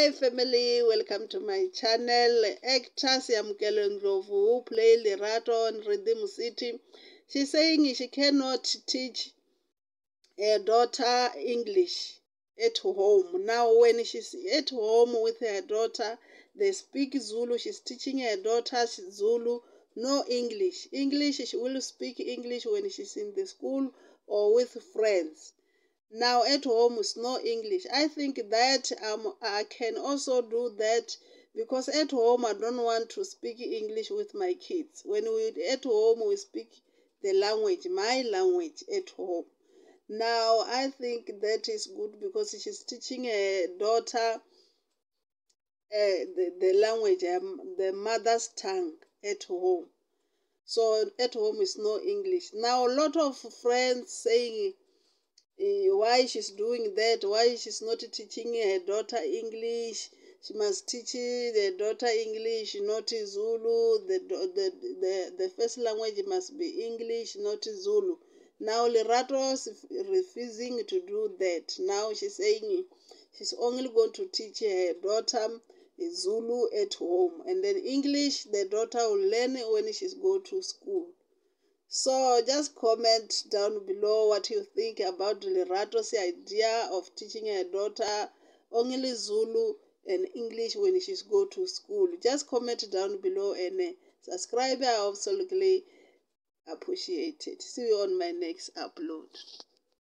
Hi family, welcome to my channel. Actor Siyamkele Ndlovu, who play Lerato on Rhythm City, she's saying she cannot teach her daughter English at home. Now when she's at home with her daughter, they speak Zulu. She's teaching her daughter Zulu, no English. English, she will speak English when she's in the school or with friends. Now at home is no English. I think that I can also do that because at home I don't want to speak English with my kids. When we at home we speak the language, my language at home. Now I think that is good because she's teaching her daughter the language, the mother's tongue at home. So at home is no English. Now a lot of friends saying why she's doing that, why she's not teaching her daughter English. She must teach the daughter English, not Zulu. The first language must be English, not Zulu. Now Lerato is refusing to do that. Now she's saying she's only going to teach her daughter Zulu at home, and then English the daughter will learn when she's go to school. So just comment down below what you think about Lerato's idea of teaching her daughter only Zulu and English when she's go to school. Just comment down below and subscribe. I absolutely appreciate it. See you on my next upload.